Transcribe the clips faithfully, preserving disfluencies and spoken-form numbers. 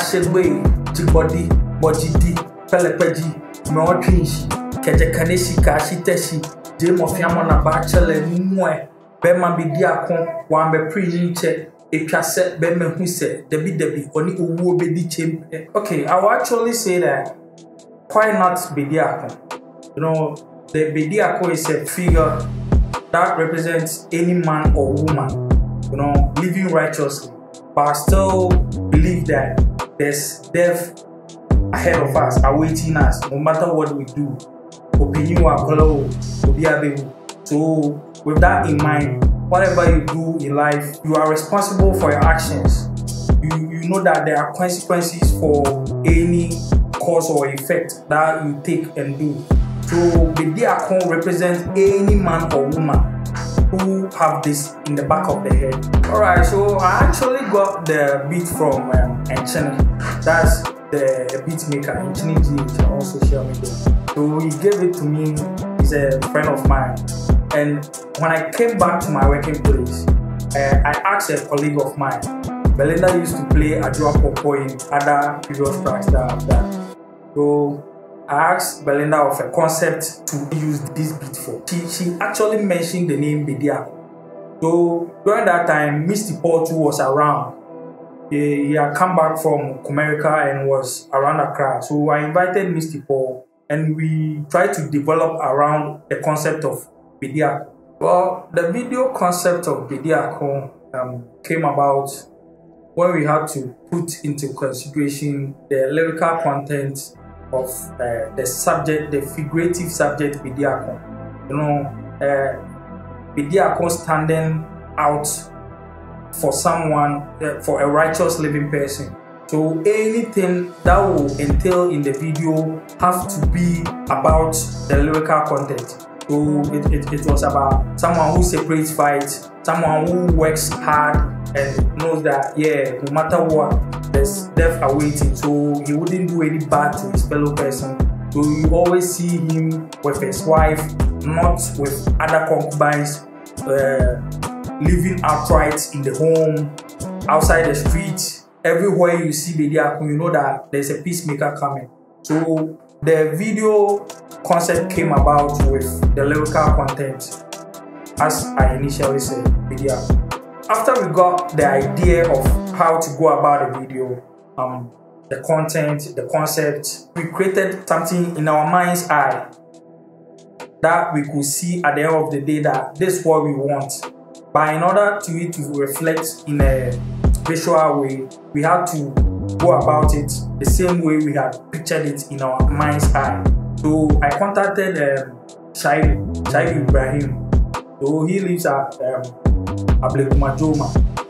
Ashedway, Jibody, Bojidi, Pelepeji, Meotrinshi, Kajakaneshi, Kashi Teshi, Jim of Yamana Bachelor, Mwe, Bema Bidiakon, Wambe Pre-Inche, a cassette, Bema Huse, Debbie Debbie, Oni Uwu Bedi Chim. Okay, I will actually say that why not Bediako? You know, the Bediako is a figure that represents any man or woman, you know, living righteously, but I still believe that there's death ahead of us, awaiting us, no matter what we do. Opinion or color, so with that in mind, whatever you do in life, you are responsible for your actions. You, you know that there are consequences for any cause or effect that you take and do. So Bediako represents any man or woman who have this in the back of the head. Alright, so I actually got the beat from um, Enchene. That's the beat maker, Enchene G H on social media. So he gave it to me. He's a friend of mine. And when I came back to my working place, uh, I asked a colleague of mine. Belinda used to play Adua Popo in other previous tracks that I've done. So I asked Belinda of a concept to use this beat for. She, she actually mentioned the name Bediako. So during that time, Misty Paul too was around. He, he had come back from America and was around Accra. So I invited Misty Paul and we tried to develop around the concept of Bediako. Well, the video concept of Bediako um, came about when we had to put into consideration the lyrical content of uh, the subject, the figurative subject Bediako. You know, uh, Bediako standing out for someone, uh, for a righteous living person. So anything that will entail in the video have to be about the lyrical content. So it, it, it was about someone who separates fights, someone who works hard and knows that, yeah, no matter what, there's death awaiting. So he wouldn't do any bad to his fellow person. So you always see him with his wife, not with other concubines, uh, living outright in the home, outside the street. Everywhere you see Bediako, you know that there's a peacemaker coming. So the video concept came about with the lyrical content, as I initially said, Bediako. After we got the idea of how to go about the video, um, the content, the concept, we created something in our mind's eye that we could see at the end of the day that this is what we want. But in order to it to reflect in a visual way, we had to go about it the same way we had pictured it in our mind's eye. So I contacted um, Shaibu, Shaibu Ibrahim. So he lives at um, Ablekuma Joma.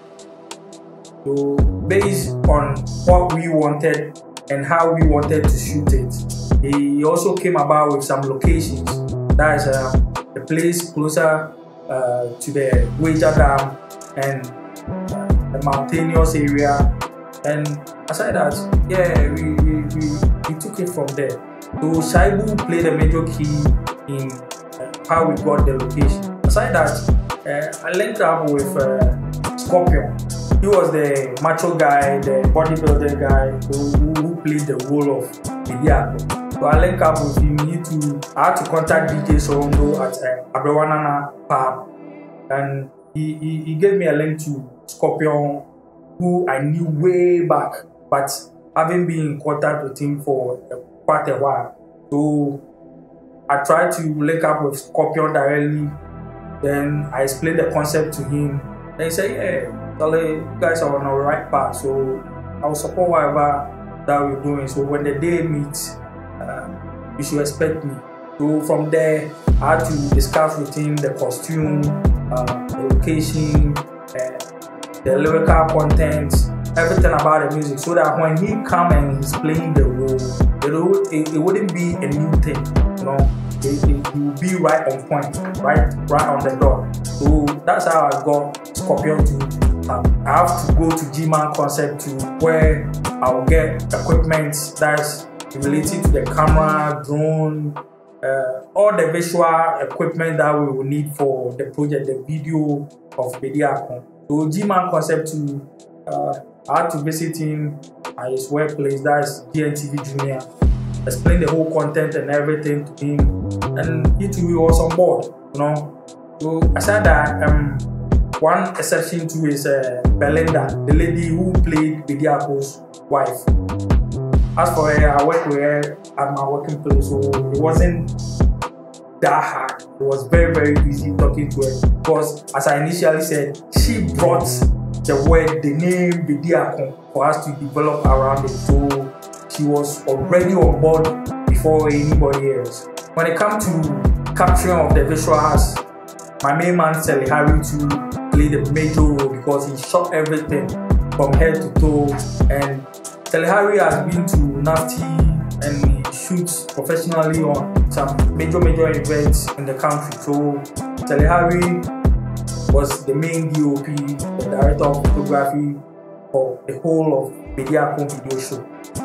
So based on what we wanted and how we wanted to shoot it, he also came about with some locations. That is uh, a place closer uh, to the Wager Dam and uh, the mountainous area. And aside that, yeah, we, we, we, we took it from there. So Shaibu played a major key in uh, how we got the location. Aside that, uh, I linked up with uh, Scorpion. He was the macho guy, the bodybuilder guy who, who played the role of Bediako. So I linked up with him. He too, I had to contact D J Sorondo at uh, Abrewanana Pub, and he, he, he gave me a link to Scorpion, who I knew way back, but having been in contact with him for quite a while. So I tried to link up with Scorpion directly. Then I explained the concept to him. Then he said, yeah, Charlie, you guys are on the right path, so I will support whatever that we're doing. So when the day meets, uh, you should expect me. So from there, I had to discuss with him the costume, uh, the location, uh, the lyrical content, everything about the music, so that when he come and he's playing the role, it, it, it wouldn't be a new thing, you know. It, it will be right on point, right, right on the dot. So that's how I got Scorpion to. Um, I have to go to G-Man Concept to where I'll get equipment that's related to the camera, drone, uh, all the visual equipment that we will need for the project, the video of Bediako. So G-Man Concept to uh, I had to visit him at his workplace, that's D N T V Junior, explain the whole content and everything to him, and he too he was on board, you know. So I said that um, one exception to is uh, Belinda, the lady who played Bediako's wife. As for her, I work with her at my working place, so it wasn't that hard. It was very, very easy talking to her because, as I initially said, she brought the word, the name Bediako for us to develop around it. So she was already on board before anybody else. When it comes to capturing of the visuals, my main man Sally Harry to play the major role because he shot everything from head to toe, and Sally Harry has been to Nafti and he shoots professionally on some major major events in the country. So Sally Harry was the main D O P, the director of photography for the whole of Bediako video show.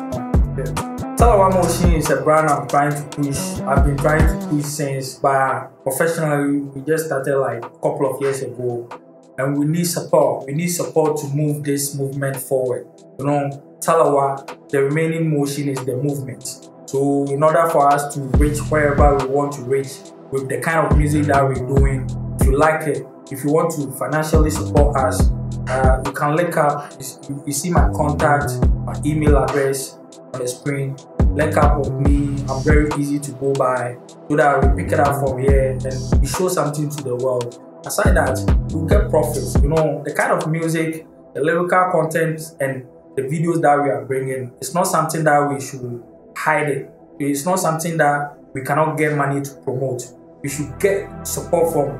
Yeah. Talawa Motion is a brand I'm trying to push. I've been trying to push since, but professionally we just started like a couple of years ago, and we need support. We need support to move this movement forward. You know, Talawa, the remaining motion is the movement. So in order for us to reach wherever we want to reach with the kind of music that we're doing, if you like it, if you want to financially support us, uh, you can link up. You, you see my contact, my email address on the screen. Link up with me. I'm very easy to go by, so that we pick it up from here and we show something to the world. Aside that, we get profits. You know, the kind of music, the lyrical content, and the videos that we are bringing, it's not something that we should hide it. It's not something that we cannot get money to promote. We should get support from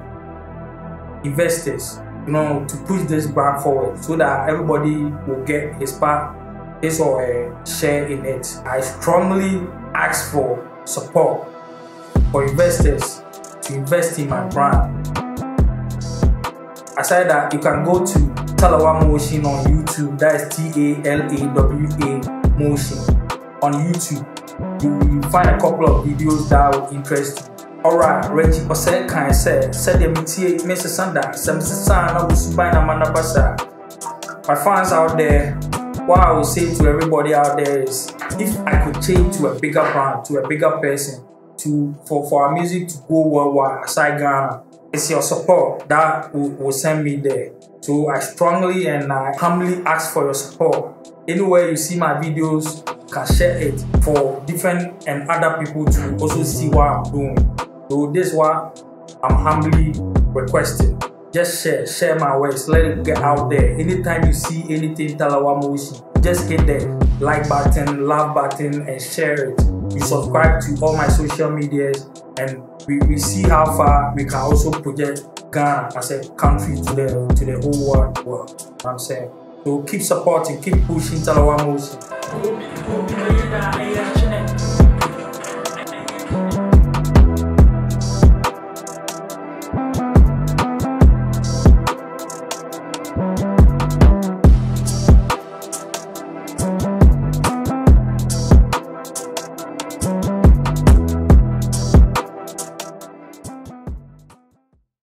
investors, you know, to push this brand forward so that everybody will get his part, his or her share in it. I strongly ask for support for investors to invest in my brand. Aside that, you can go to Talawa Motion on YouTube. That is T A L A W A Motion on YouTube. You will find a couple of videos that will interest you. Alright, Reggie Ose can say, said the metie Missus Sanda, some Sana Usubina Manabasa. My fans out there, what I will say to everybody out there is, if I could change to a bigger brand, to a bigger person, to for, for our music to go worldwide aside Ghana, it's your support that will, will send me there. So I strongly and I humbly ask for your support. Anywhere you see my videos, you can share it for different and other people to also see what I'm doing. So this is what I'm humbly requesting. Just share, share my words, let it get out there. Anytime you see anything Talawa Motion, just hit the like button, love button, and share it. You subscribe to all my social medias, and we, we see how far we can also project Ghana as a country to the to the whole world. world you know what I'm saying. So keep supporting, keep pushing Talawa Motion.